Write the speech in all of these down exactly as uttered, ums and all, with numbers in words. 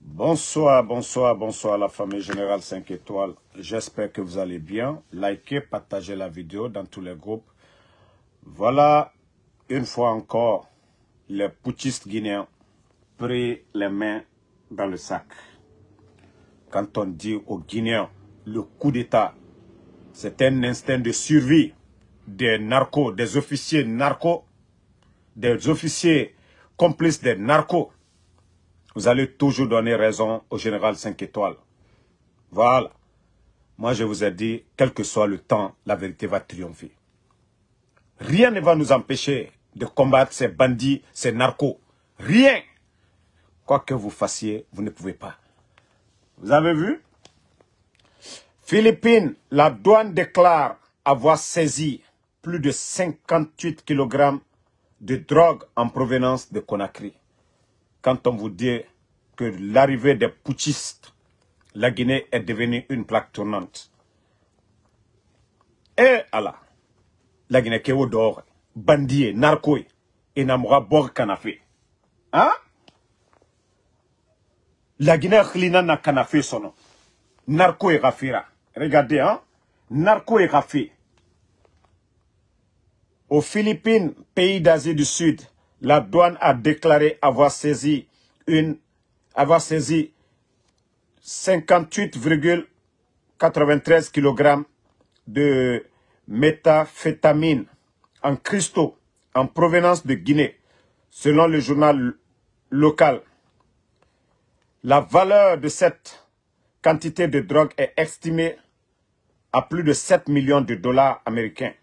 Bonsoir, bonsoir, bonsoir la famille Générale cinq étoiles. J'espère que vous allez bien. Likez, partagez la vidéo dans tous les groupes. Voilà, une fois encore, les putschistes guinéens pris les mains dans le sac. Quand on dit aux Guinéens, le coup d'État, c'est un instinct de survie des narcos, des officiers narcos, des officiers complices des narcos. Vous allez toujours donner raison au général cinq étoiles. Voilà. Moi, je vous ai dit, quel que soit le temps, la vérité va triompher. Rien ne va nous empêcher de combattre ces bandits, ces narcos. Rien. Quoi que vous fassiez, vous ne pouvez pas. Vous avez vu? Philippines, la douane déclare avoir saisi plus de cinquante-huit kilogrammes de drogue en provenance de Conakry. Quand on vous dit que l'arrivée des putschistes, la Guinée est devenue une plaque tournante. Et Allah, la Guinée qui est au dehors, bandits, narcos, et n'amoura bord canafé. Hein? La Guinée n'a canafé son nom. Narco et Rafira. Regardez, hein? Narco et Rafi. Aux Philippines, pays d'Asie du Sud, la douane a déclaré avoir saisi une, avoir saisi cinquante-huit virgule quatre-vingt-treize kilogrammes de méthamphétamine en cristaux en provenance de Guinée, selon le journal local. La valeur de cette quantité de drogue est estimée à plus de sept millions de dollars américains.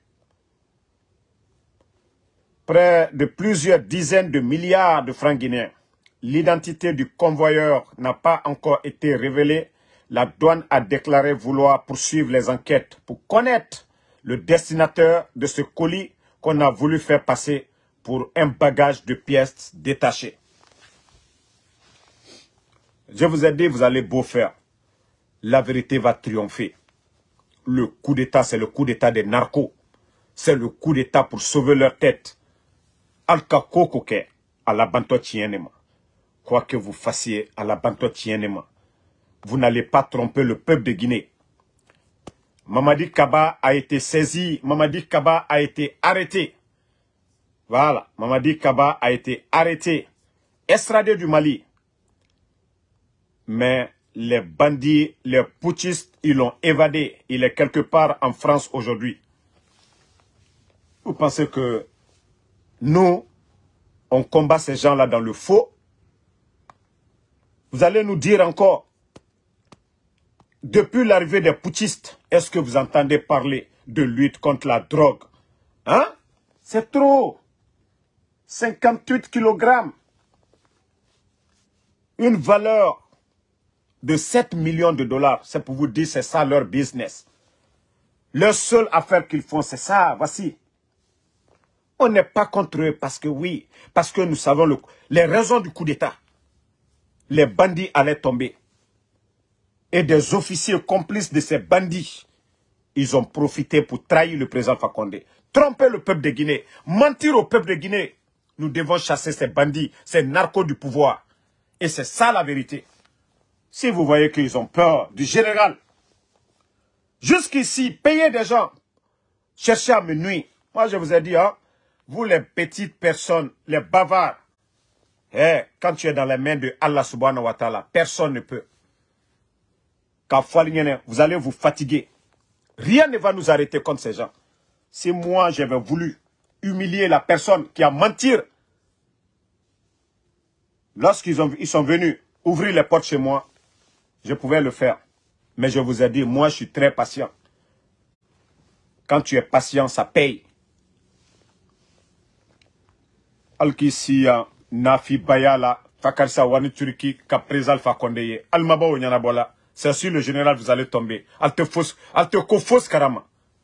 Près de plusieurs dizaines de milliards de francs guinéens. L'identité du convoyeur n'a pas encore été révélée. La douane a déclaré vouloir poursuivre les enquêtes pour connaître le destinataire de ce colis qu'on a voulu faire passer pour un bagage de pièces détachées. Je vous ai dit, vous allez beau faire. La vérité va triompher. Le coup d'État, c'est le coup d'État des narcos. C'est le coup d'État pour sauver leur tête. Alka kokoke à la banto tienema. Quoi que vous fassiez à la banto tienema, vous n'allez pas tromper le peuple de Guinée. Mamadi Kaba a été saisi, Mamadi Kaba a été arrêté. Voilà, Mamadi Kaba a été arrêté, extradé du Mali. Mais les bandits, les putschistes, ils l'ont évadé. Il est quelque part en France aujourd'hui. Vous pensez que nous, on combat ces gens-là dans le faux? Vous allez nous dire encore, depuis l'arrivée des putschistes, est-ce que vous entendez parler de lutte contre la drogue? Hein? C'est trop. cinquante-huit kilogrammes. Une valeur de sept millions de dollars. C'est pour vous dire, c'est ça leur business. Leur seule affaire qu'ils font, c'est ça. Voici. On n'est pas contre eux parce que oui, parce que nous savons le, les raisons du coup d'État. Les bandits allaient tomber. Et des officiers complices de ces bandits, ils ont profité pour trahir le président Fakonde. Tromper le peuple de Guinée, mentir au peuple de Guinée. Nous devons chasser ces bandits, ces narcos du pouvoir. Et c'est ça la vérité. Si vous voyez qu'ils ont peur du général, jusqu'ici, payer des gens, chercher à me nuire. Moi, je vous ai dit, hein, vous les petites personnes, les bavards, eh, quand tu es dans les mains de Allah subhanahu wa ta'ala, personne ne peut. Quand vous allez vous fatiguer. Rien ne va nous arrêter contre ces gens. Si moi, j'avais voulu humilier la personne qui a menti, lorsqu'ils ont, ils sont venus ouvrir les portes chez moi, je pouvais le faire. Mais je vous ai dit, moi, je suis très patient. Quand tu es patient, ça paye. Alkisia Nafi Bayala Fakarsa Wani Turki Kaprizal Fakondeye Almaba Onyanabola. C'est sûr le général vous allez tomber. Alte fausse, alte ko fausse karama.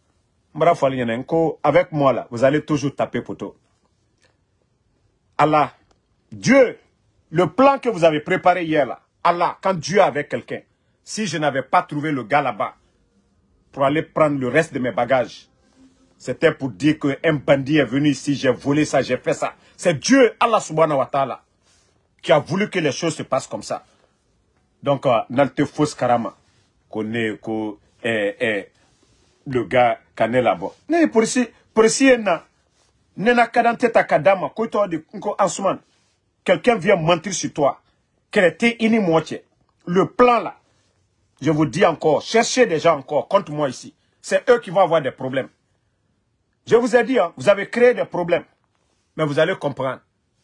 Avec moi là, vous allez toujours taper poteau. Allah, Dieu, le plan que vous avez préparé hier là, Allah, quand Dieu est avec quelqu'un, si je n'avais pas trouvé le gars là-bas pour aller prendre le reste de mes bagages, c'était pour dire qu'un bandit est venu ici, j'ai volé ça, j'ai fait ça. C'est Dieu, Allah subhanahu wa ta'ala, qui a voulu que les choses se passent comme ça. Donc, euh, Nalte Fos Karama, qu'on est, qu'on est, est, le gars qu'on est là-bas. Mais pour ici, pour ici, Nena Kadante Takadama, Koto de Nko Ansuman, quelqu'un vient mentir sur toi, qu'elle était ini moitié. Le plan là, je vous dis encore, cherchez des gens encore contre moi ici. C'est eux qui vont avoir des problèmes. Je vous ai dit, hein, vous avez créé des problèmes. Mais vous allez comprendre.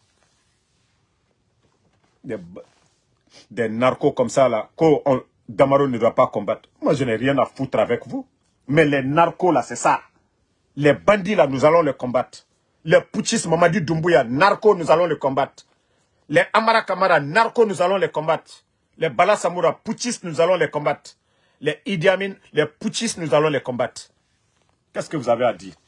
Des, des narcos comme ça, là, que on, Damaro ne doit pas combattre. Moi, je n'ai rien à foutre avec vous. Mais les narcos, là, c'est ça. Les bandits, là, nous allons les combattre. Les putschistes, Mamadi Doumbouya, narcos, nous allons les combattre. Les Amara Kamara, narcos, nous allons les combattre. Les Bala Samoura, putschistes, nous allons les combattre. Les Idi Amin, les putschistes, nous allons les combattre. Qu'est-ce que vous avez à dire?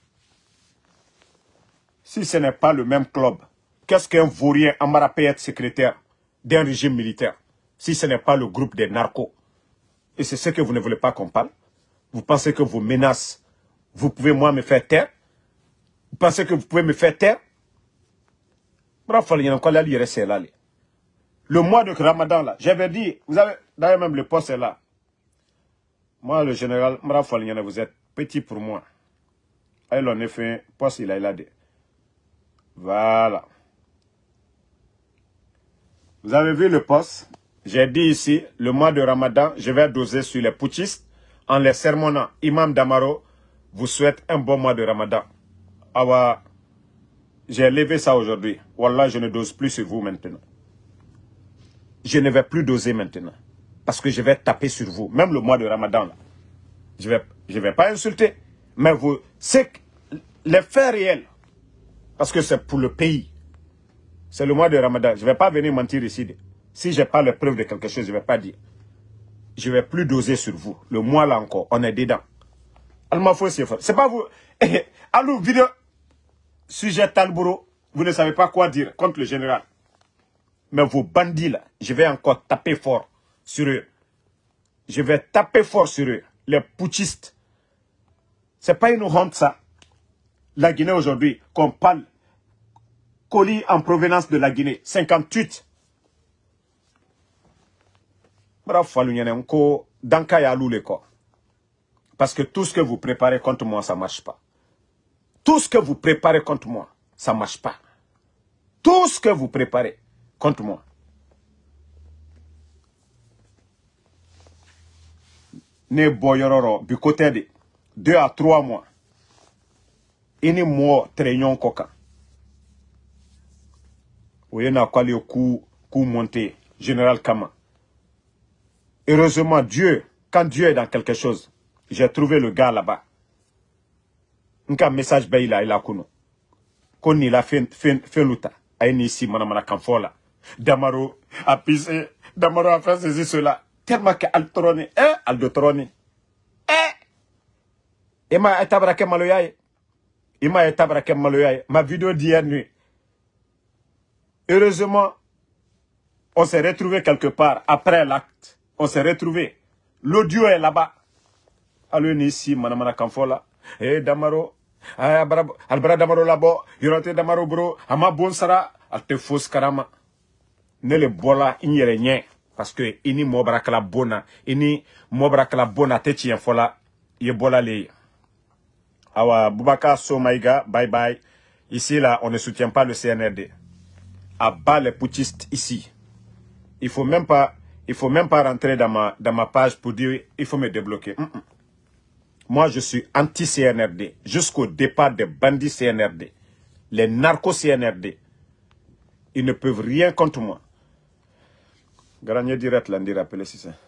Si ce n'est pas le même club, qu'est-ce qu'un vaurien Amara peut être secrétaire d'un régime militaire? Si ce n'est pas le groupe des narcos. Et c'est ce que vous ne voulez pas qu'on parle. Vous pensez que vos menaces, vous pouvez moi me faire taire? Vous pensez que vous pouvez me faire taire? Le mois de Ramadan, là, j'avais dit, vous avez, d'ailleurs même le poste est là. Moi, le général, vous êtes petit pour moi. Elle en a fait un poste, il a, il a dit. Voilà. Vous avez vu le poste? J'ai dit ici, le mois de Ramadan, je vais doser sur les putschistes en les sermonnant. Imam Damaro vous souhaite un bon mois de Ramadan. Ah, j'ai levé ça aujourd'hui. Wallah, je ne dose plus sur vous maintenant. Je ne vais plus doser maintenant. Parce que je vais taper sur vous. Même le mois de Ramadan, là. Je ne vais, je vais pas insulter. Mais vous, c'est les faits réels. Parce que c'est pour le pays. C'est le mois de Ramadan. Je ne vais pas venir mentir ici. Si je n'ai pas les preuves de quelque chose, je ne vais pas dire. Je ne vais plus doser sur vous. Le mois là encore, on est dedans. C'est pas vous. Allô, vidéo. Sujet Talbouro, vous ne savez pas quoi dire contre le général. Mais vos bandits là, je vais encore taper fort sur eux. Je vais taper fort sur eux. Les putschistes. C'est pas une honte ça. La Guinée aujourd'hui, qu'on parle colis en provenance de la Guinée, cinquante-huit. Parce que tout ce que vous préparez contre moi, ça ne marche pas. Tout ce que vous préparez contre moi, ça ne marche pas. Tout ce que vous préparez contre moi. Ne boyororo, du côté de deux à trois mois. Ini mo traînon coca. Vous avez un coup, coup monté, général Kama. Heureusement, Dieu, quand Dieu est dans quelque chose, j'ai trouvé le gars là-bas. Un message ben il a il a kuno. Qu'on il a fait fait fait luta. Aïni ici manamana kanfola. Damaro a pissé. Damaro a fait ceci cela. Tellement que altroni eh aldotroni. Eh. Ima etabrake maloyaye. Ima etabrake maloyaye. Ma vidéo d'hier nuit. Heureusement, on s'est retrouvé quelque part après l'acte. On s'est retrouvé. L'audio est là-bas. Alors ici manamana kanfola. Eh Damaro, albra Damaro labo, yorote Damaro bro, ama bonsara, alte fos karama. Ne le bola inyere nye, parce que ini mobra kala bona, ini mobra kala bona te chien fola, ye bola le. Awa Boubacar Somaïga, bye bye. Ici là, on ne soutient pas le C N R D. À bas les putschistes ici. Il faut même pas, il faut même pas rentrer dans ma dans ma page pour dire il faut me débloquer. Mm -mm. Moi, je suis anti-C N R D, jusqu'au départ des bandits C N R D. Les narcos-C N R D, ils ne peuvent rien contre moi. Garagné direct, là, on dit rappeler si c'est.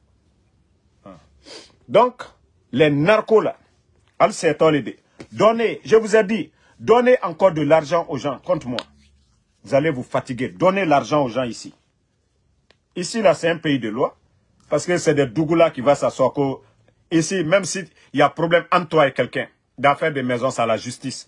Donc, les narcos, là, donnez, je vous ai dit, donnez encore de l'argent aux gens contre moi. Vous allez vous fatiguer. Donnez l'argent aux gens ici. Ici, là, c'est un pays de loi. Parce que c'est des Dougoula qui vont s'asseoir. Ici, même s'il y a problème entre toi et quelqu'un, d'affaires de maison, c'est la justice.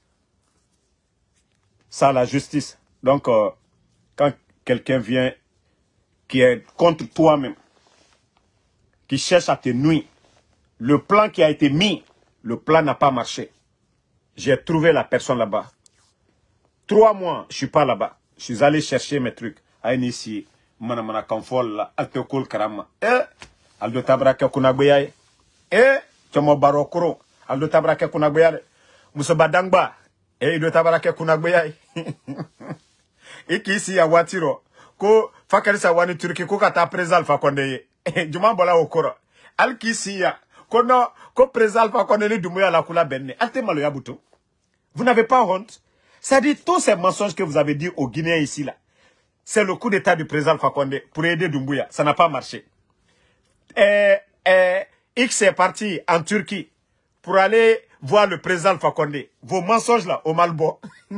C'est la justice. Donc, euh, quand quelqu'un vient qui est contre toi-même, qui cherche à te nuire, le plan qui a été mis, le plan n'a pas marché. J'ai trouvé la personne là-bas. Trois mois, je ne suis pas là-bas. Je suis allé chercher mes trucs. À ici, mana mana kanfol la alte kol karama eh aldo tabrake kuna gbeyaye eh chomo barokoro aldo tabrake kuna gbeyaye muso badangba eh aldo tabrake kuna gbeyaye ikisi ya watiro ko fakarisa wani turki ko kata prezal fa konde juma bola okoro alkisi ya ko no ko prezal fa konde ni dumuya la kula benne alte malo ya buto. Vous n'avez pas honte? Ça dit tous ces mensonges que vous avez dit aux Guinéens ici là. C'est le coup d'état du président Fakonde pour aider Doumbouya. Ça n'a pas marché. Et, et, X est parti en Turquie pour aller voir le président Fakonde. Vos mensonges là, au Malbo.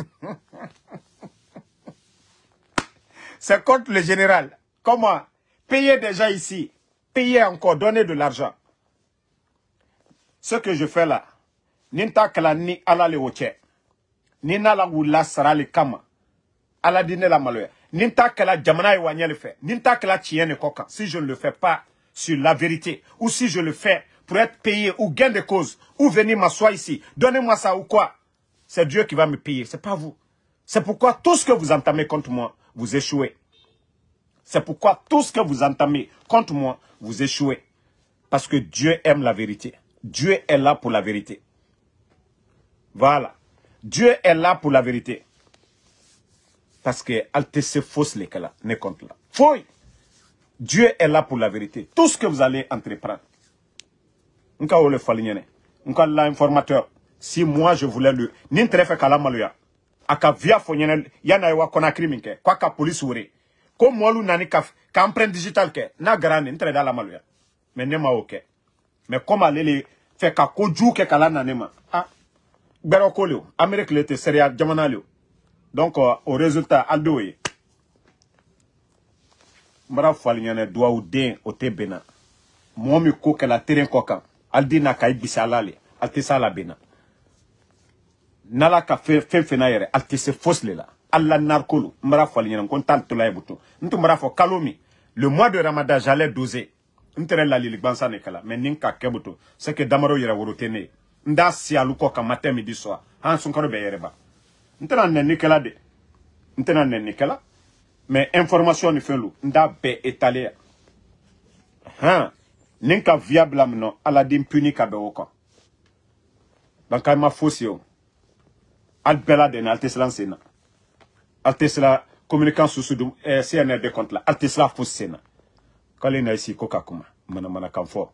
C'est contre le général. Comment? Payer des gens ici. Payer encore, donner de l'argent. Ce que je fais là, Ninta kala ni ala le oche. Nina la wula sarali kama. Ala dine la maloya. Ninta kala jamana iwanya le fait. Ninta kala tienne koka. Si je ne le fais pas sur la vérité, ou si je le fais pour être payé ou gain de cause, ou venir m'asseoir ici, donnez-moi ça ou quoi. C'est Dieu qui va me payer, c'est pas vous. C'est pourquoi tout ce que vous entamez contre moi, vous échouez. C'est pourquoi tout ce que vous entamez contre moi, vous échouez. Parce que Dieu aime la vérité. Dieu est là pour la vérité. Voilà. Dieu est là pour la vérité. Parce que Alte se fausse les cas ne compte là. Fouille. Dieu est là pour la vérité. Tout ce que vous allez entreprendre. Nka ole falignene. Nka l'informateur. Si moi je voulais le n'intéresse kala maluya. Aka via fonyene yana ewa Conakry minke. Kwa ka police wure. Ko molu nani ka ka empreinte digital ke na grande entre dans la maluya. Mais nema ok. Mais comment aller faire ka koju ke kala nanema. Ah. Berokolio, Amérique l'été sérieux jamanalio. Donc euh, au résultat aldoé. Mbara falignane doa ou den o te bena. Momi ko ke la terrain kokan. Aldina kay bisalale, alte sala bena. Nala ka fe fe fenayere, alte se fosle la. Alla narkolo, mbara falignane kon tal to la ebuto. Ntu mbara fo kalomi. Le mois de Ramadan j'allais doser. Ntere la lilik bansa nekala, mais ninka kebuto, c'est que damaro yera worotene. Nda si aluko ka matin midi soir han sun karo be yereba ntena nenni kala de ntena nenni kala mais information ni felu nda be étalé han ninka viable amno ala dim puni ka be woko donc ma fosio al bela de na tesla sena al tesla communicant sous sous eh, C N R de compte la al tesla fosena kale na ici koka kuma mana mana kan fo.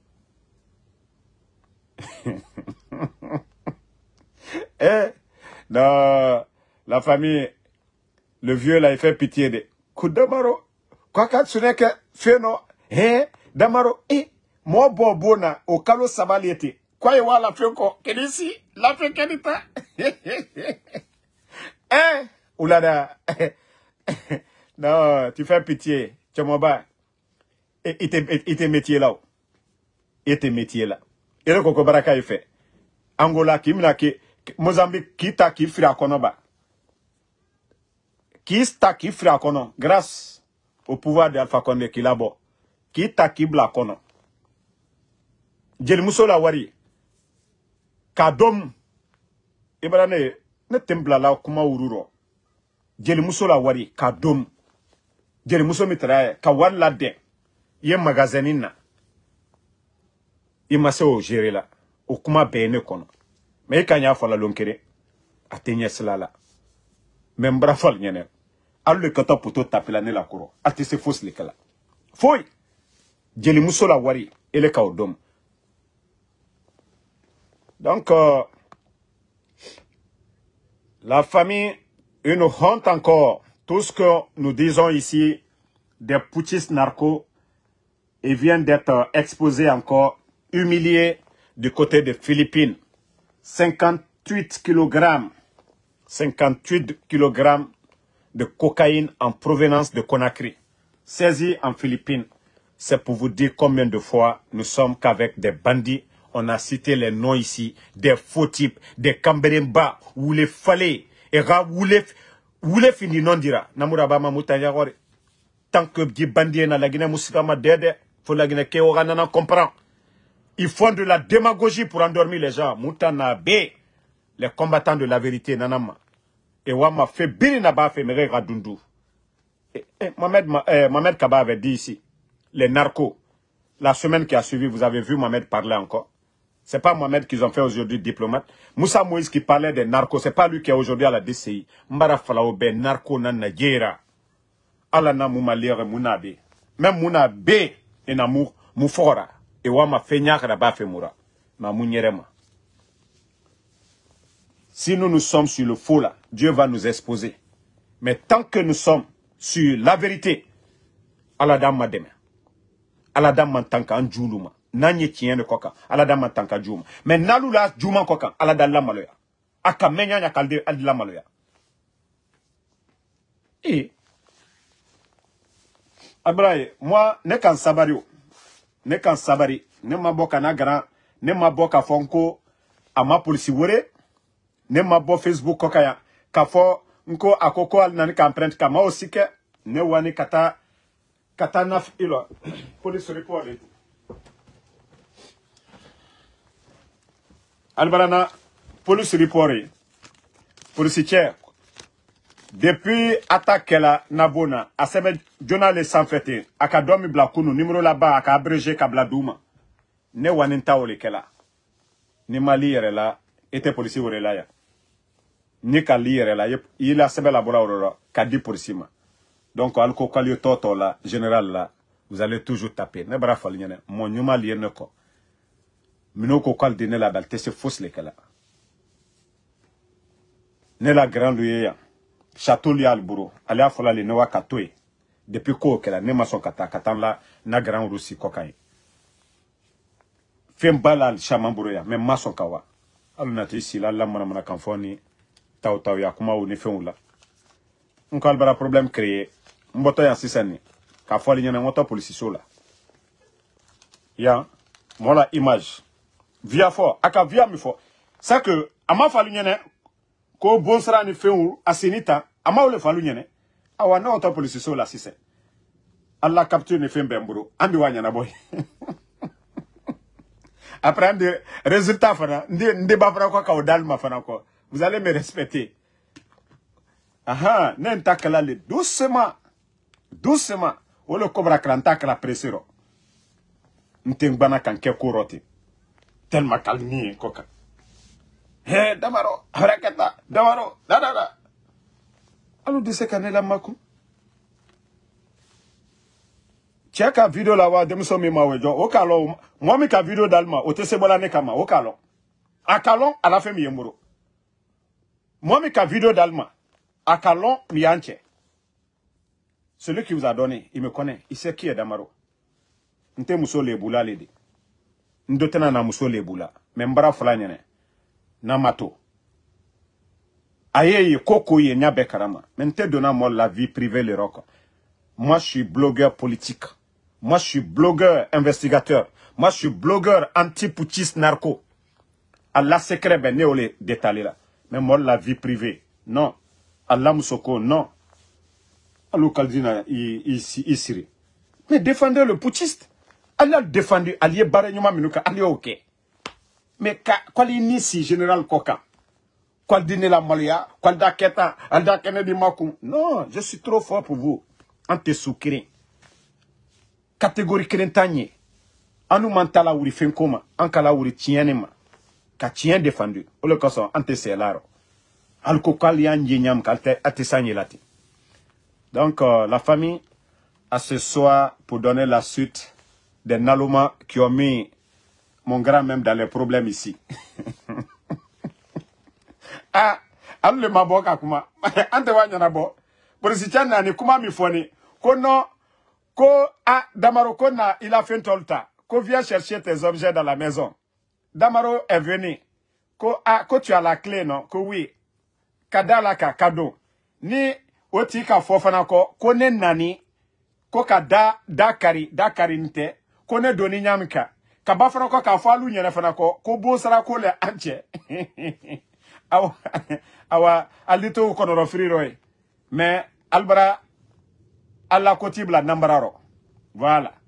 Eh, dans la famille, le vieux là, il fait pitié de Koudamaro. Quoi qu'à ce n'est que Feno, eh, Damaro, eh, moi, Bobona, au Kalo Sabaliete. Quoi, il y a la Fionko, Kedisi, la Fionkanita. Eh, oulada. Non, tu fais pitié, Tchamoba. Et il te métier là. Il te métier là. Et le Koko Baraka, il fait. Angola, qui m'a qui. Mozambique, qui t'a qui fera konoba. Qui t'a qui fera kono. Grâce au pouvoir d'Alpha Condé qui là-bas. Qui t'a qui bla kono. Djel Moussola Wari. Kadom. Ibrane, ne tembla la kuma ururo. Djel Moussola Wari. Kadom. Djel Mousso mitraye. Kawan la de. Yé magasinina. Ima se o gérer là. O kuma bene kono. Mais quand il y a la lonkere, a tenir cela là. Même brafol nyene. Al le kata poto taper la ne la koro. A te se fausse le kala. Foi. Djeli Moussola Wari. Et le kaodom. Donc, euh, la famille, une honte encore. Tout ce que nous disons ici, des putschistes narcos, et viennent d'être exposés encore, humiliés du côté des Philippines. cinquante-huit kilogrammes, cinquante-huit kilogrammes de cocaïne en provenance de Conakry, saisie en Philippines. C'est pour vous dire combien de fois nous sommes qu'avec des bandits. On a cité les noms ici, des faux types, des Cambéremba, ou les Falais, et ou les fini non dira. Namuraba mamuta yagore. Tant que des bandits na la Guinée Moussama dede, faut la Guinée Kéorana comprend. Ils font de la démagogie pour endormir les gens. Moutana B, les combattants de la vérité, nanama. Et Wama fait birina ba fait mere radundu. Et, et Mohamed, euh, Mohamed Kaba avait dit ici, les narcos, la semaine qui a suivi, vous avez vu Mohamed parler encore. C'est pas Mohamed qu'ils ont fait aujourd'hui diplomate. Moussa Moïse qui parlait des narcos, c'est pas lui qui est aujourd'hui à la D C I. Mbara falao be narco na Nigeria. Ala na mouma lire mouna be. Même mouna be et na mou moufora. Et wama fenya kraba fe moura. Ma mounierema. Si nous nous sommes sur le faux là, Dieu va nous exposer. Mais tant que nous sommes sur la vérité, Allah dame ma deme. Allah dame man tanka an djouluma. Nanye tien de koka. Allah dame man tanka djouma. Mais nalula djouma koka. Allah dame la maloya. Aka menya nya kalde al la maloya. Et Abraye, moi, ne kan sabari ne kan sabari. Ne ma boka na grand. Ne ma boka fonko. Ama polisi wore. Ne ma bo Facebook koka ya. Kafo nko akoko al nani ka empreinte kama osike. Ne wani kata. Kata naf ilo. Police report. Albarana. Police report. Police chair. Depuis attaque la nabona, a sebe journal sans fête, a ka domi blakunu, numéro là-bas, a ka abrégé ka bladouma. Ne waninta ole kela. Ni mali yere la, était policier ore la ya. Ni ka li yere la, il a sebe la bola orora, ka di policier ma. Donc, alko kalio toto la, général la, vous allez toujours taper. Ne bra fali nyene, mon nyuma li yene ko. Mino ko kal dine la balte, c'est fausse le kela. Ne la grande luye ya. Château li alburo ali afola le newa katoe depuis ko kela ne mason kata katan la na grand russi kokai fem balal chamamburo ya même mason kawa aluna te ici la la mona mona kanfoni taw taw ya kuma woni fenula on albara problème créé mboto ya sisani ka foli nyana moto police sola ya mola image via fo aka via mi fo ça que ama fali nyana ko bonsra ni fenwu asenita ama ole falu nyene awa na auto police so la sise Allah capture ni fen bembro ambi wanya na boy après andi résultat fana ndi ndi ba fana ko ka odalma fana ko vous allez me respecter aha n'enta kala le doucement doucement o le cobra kranta kala presero ntengbana kan ke kuroti tellement calmi koka. He damaro harakata damaro da da da alu dise kanela maku cheka video la wa demso mi mawejo o kalo mo mi ka video dalma o te sebola ne kama o kalo akalon ala fe mi yemuro mo mi ka video dalma akalon mi anche celui qui vous a donné il me connaît il sait qui est damaro nte muso le bula lede ndotena na muso le bula membara fulanyene na mato aye koko ye nyabe karama mente donna moi la vie privée le rock. Moi je suis blogueur politique, moi je suis blogueur investigateur, moi je suis blogueur anti-putschiste narco. Allah secret ben ne ole détaillé là mais moi la vie privée non. Allah musoko non. Alou kaldina ici ici mais défendez le putschiste. Allah défendu allié bare nyuma minuka allié OK. Mais quoi l'initie général Koka? Quoi dîner la malia? Quoi d'aketa? Alda Kennedy Makum? Non, je suis trop fort pour vous. Ante soukiri. Catégorie krentanye. Anu mantala ouri fenkoma. Ankala ouri tienema. Ka tien défendu. O le koson ante selaro. Alko kalian yenyam kalte atesanye lati. Donc, euh, la famille, à ce soir, pour donner la suite des Naloma qui ont mis mon grand même dans les problèmes ici. Ah, allo le maboka kuma. Ante wanya na bo. Polisichana ni kuma mifoni. Kono, ko a Damaro kona il a fait tolta. Ko viens chercher tes objets dans la maison. Damaro est venu. Ko a ko tu as la clé non? Ko oui. Kadala ka kado. Ni oti ka fofana ko kone nani. Ko ka da da kari da kari nte. Kone doni nyamka. Kaba fana ko ka falu nyene fana ko ko bo sara ko le anche awa awa alito ko no friro mais albara alla ko tibla nambararo voilà.